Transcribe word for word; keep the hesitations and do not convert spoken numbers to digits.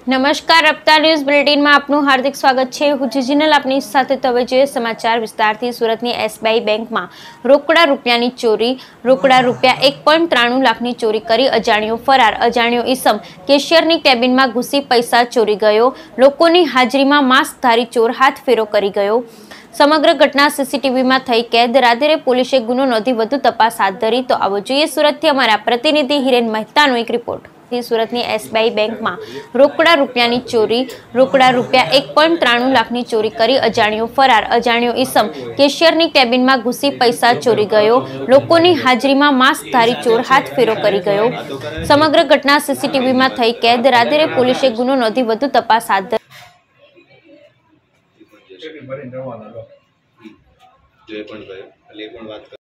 નમસ્કાર, રફતાર ન્યૂઝ બુલેટિનમાં આપનું હાર્દિક સ્વાગત છે। હું જીજીનલ આપની સાથે તવે જોઈએ સમાચાર વિસ્તારથી। સુરતની એસબીઆઈ બેંકમાં રોકડા રૂપિયાની ચોરી। રોકડા રૂપિયા એક પોઈન્ટ ત્રાણું લાખની ચોરી કરી અજાણ્યો ફરાર। અજાણ્યો ઈસમ કેશિયરની કેબિનમાં ઘૂસી પૈસા ચોરી ગયો। લોકોની હાજરીમાં માસ્કધારી ચોર હાથફેરો કરી ગયો। સમગ્ર ઘટના સીસીટીવીમાં થઈ કેદ। રાત્રે પોલીસે ગુનો નોંધી વધુ તપાસ હાથ ધરી। તો આવો જોઈએ સુરતથી અમારા પ્રતિનિધિ હિરેન મહેતાનો એક રિપોર્ટ। સુરતની એસબીઆઈ બેંકમાં રોકડા રૂપિયાની ચોરી। રોકડા રૂપિયા એક પોઈન્ટ ત્રાણું લાખની ચોરી કરી અજાણ્યો ફરાર। અજાણ્યો ઈસમ કેશિયરની કેબિનમાં ઘૂસી પૈસા ચોરી ગયો। લોકોની હાજરીમાં માસ્કધારી ચોર હાથફેરો કરી ગયો। સમગ્ર ઘટના સીસીટીવીમાં થઈ કેદ। રાત્રે પોલીસે ગુનો નોંધી વધુ તપાસ હાથ ધરી।